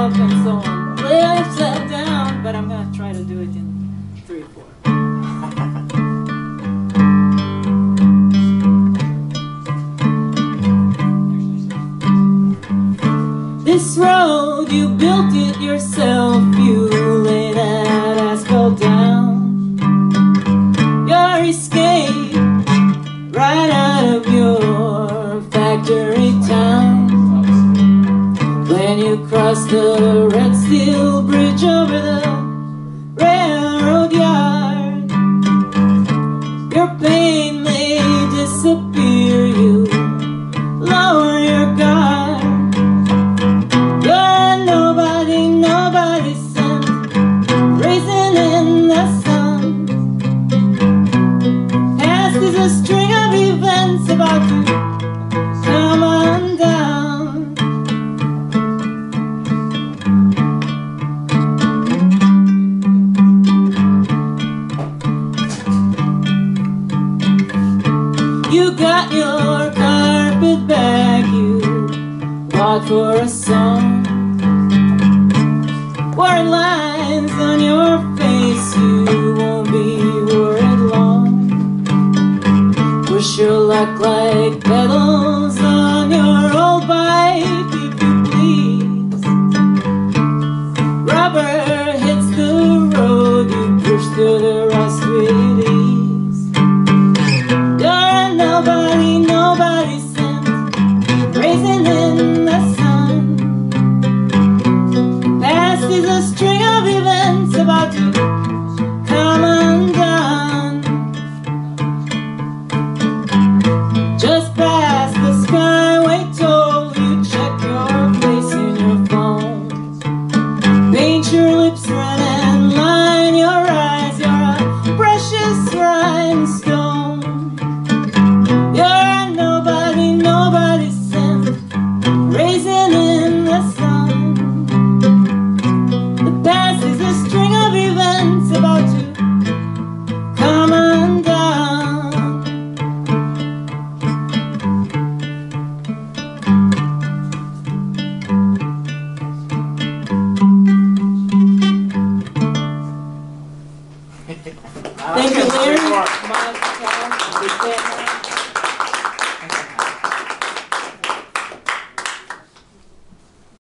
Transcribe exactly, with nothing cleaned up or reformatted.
up and so on. Lay yourself down, but I'm gonna try to do it in three four. This road, you built it yourself. You lay that asphalt down. Your escape right out of your factory town. When you cross the red steel bridge over the railroad yard, your pain may disappear. You lower your guard. You're nobody, nobody's son, racing in the sun. Past is a string of events about to come undone. You got your carpet bag you bought for a song. Worn lines on your face, you won't be worried long. Push your luck like pedals on your old bike, if you please. Rubber hits the road, you push through the rust with